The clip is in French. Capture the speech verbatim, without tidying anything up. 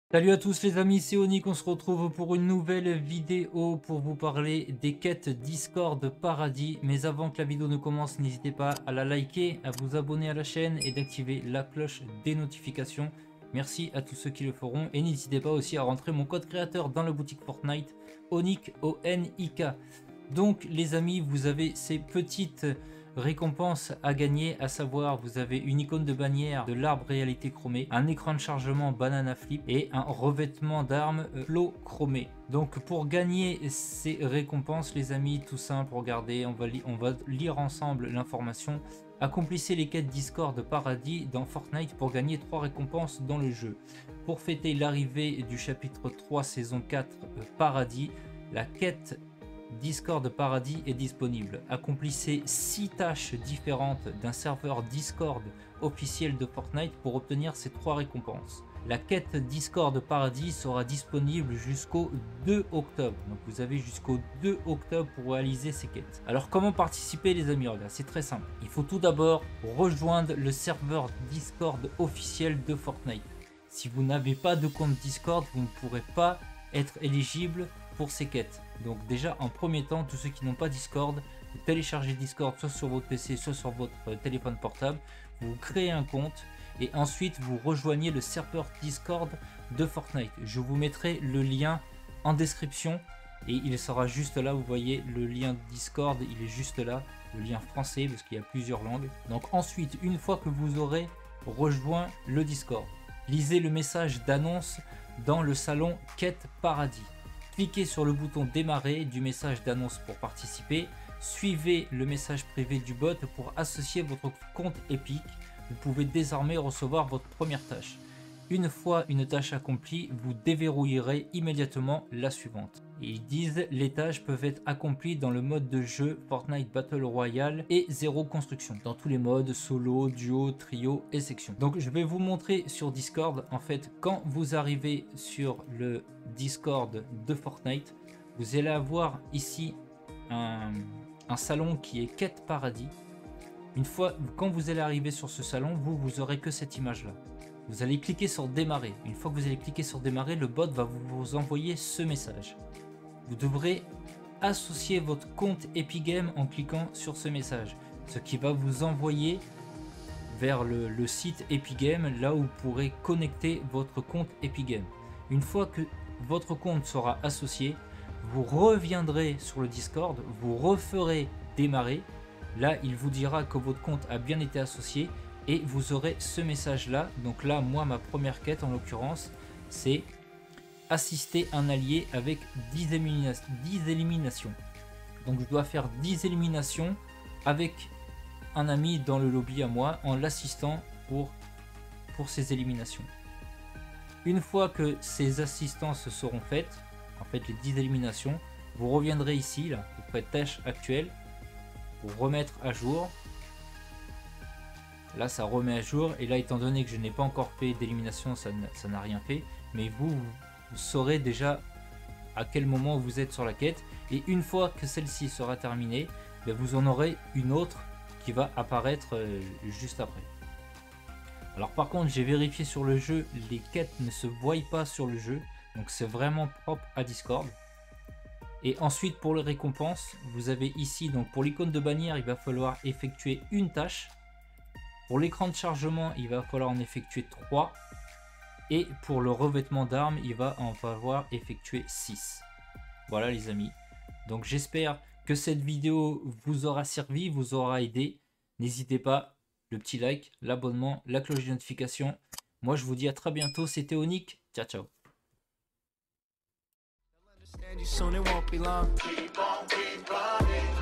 Salut à tous les amis, c'est Onic, on se retrouve pour une nouvelle vidéo pour vous parler des quêtes Discord Paradis. Mais avant que la vidéo ne commence, n'hésitez pas à la liker, à vous abonner à la chaîne et d'activer la cloche des notifications. Merci à tous ceux qui le feront et n'hésitez pas aussi à rentrer mon code créateur dans la boutique Fortnite, Onic, O N I K. Donc les amis, vous avez ces petites récompenses à gagner, à savoir vous avez une icône de bannière de l'arbre réalité chromée, un écran de chargement banana flip et un revêtement d'armes flow chromé. Donc pour gagner ces récompenses les amis, tout simple, regardez, on va, on va lire ensemble l'information. Accomplissez les quêtes Discord Paradis dans Fortnite pour gagner trois récompenses dans le jeu. Pour fêter l'arrivée du chapitre trois saison quatre euh, Paradis, la quête Discord Paradis est disponible. Accomplissez six tâches différentes d'un serveur Discord officiel de Fortnite pour obtenir ces trois récompenses. La quête Discord Paradis sera disponible jusqu'au deux octobre. Donc vous avez jusqu'au deux octobre pour réaliser ces quêtes. Alors comment participer les amis? C'est très simple. Il faut tout d'abord rejoindre le serveur Discord officiel de Fortnite. Si vous n'avez pas de compte Discord, vous ne pourrez pas être éligible pour ces quêtes. Donc déjà en premier temps, tous ceux qui n'ont pas Discord, vous téléchargez Discord soit sur votre P C, soit sur votre téléphone portable, vous créez un compte et ensuite vous rejoignez le serveur Discord de Fortnite. Je vous mettrai le lien en description et il sera juste là, vous voyez le lien Discord, il est juste là, le lien français parce qu'il y a plusieurs langues. Donc ensuite, une fois que vous aurez rejoint le Discord, lisez le message d'annonce dans le salon Quête Paradis. Cliquez sur le bouton démarrer du message d'annonce pour participer. Suivez le message privé du bot pour associer votre compte Epic. Vous pouvez désormais recevoir votre première tâche. Une fois une tâche accomplie, vous déverrouillerez immédiatement la suivante. Ils disent les tâches peuvent être accomplies dans le mode de jeu Fortnite Battle Royale et zéro construction, dans tous les modes solo, duo, trio et section. Donc je vais vous montrer sur Discord, en fait, quand vous arrivez sur le Discord de Fortnite, vous allez avoir ici un, un salon qui est Quête Paradis. Une fois, quand vous allez arriver sur ce salon, vous, vous aurez que cette image là. Vous allez cliquer sur démarrer. Une fois que vous allez cliquer sur démarrer, le bot va vous envoyer ce message. Vous devrez associer votre compte Epic Games en cliquant sur ce message, ce qui va vous envoyer vers le, le site Epic Games, là où vous pourrez connecter votre compte Epic Games. Une fois que votre compte sera associé, vous reviendrez sur le Discord, vous referez démarrer. Là, il vous dira que votre compte a bien été associé et vous aurez ce message là. Donc là, moi, ma première quête en l'occurrence, c'est assister un allié avec dix, élimina dix éliminations. Donc je dois faire dix éliminations avec un ami dans le lobby à moi en l'assistant pour, pour ces éliminations. Une fois que ces assistances seront faites, en fait les dix éliminations, vous reviendrez ici, là, auprès de tâches actuelles, pour remettre à jour. Là ça remet à jour et là étant donné que je n'ai pas encore fait d'élimination, ça n'a rien fait, mais vous, vous saurez déjà à quel moment vous êtes sur la quête et une fois que celle-ci sera terminée, ben vous en aurez une autre qui va apparaître euh, juste après. Alors par contre j'ai vérifié sur le jeu, les quêtes ne se voient pas sur le jeu, donc c'est vraiment propre à Discord. Et ensuite pour les récompenses, vous avez ici, donc pour l'icône de bannière il va falloir effectuer une tâche. Pour l'écran de chargement, il va falloir en effectuer trois. Et pour le revêtement d'armes, il va en falloir effectuer six. Voilà les amis. Donc j'espère que cette vidéo vous aura servi, vous aura aidé. N'hésitez pas, le petit like, l'abonnement, la cloche de notification. Moi je vous dis à très bientôt, c'était Onic. Ciao ciao. Understand you soon, it won't be long. Keep on, keep running.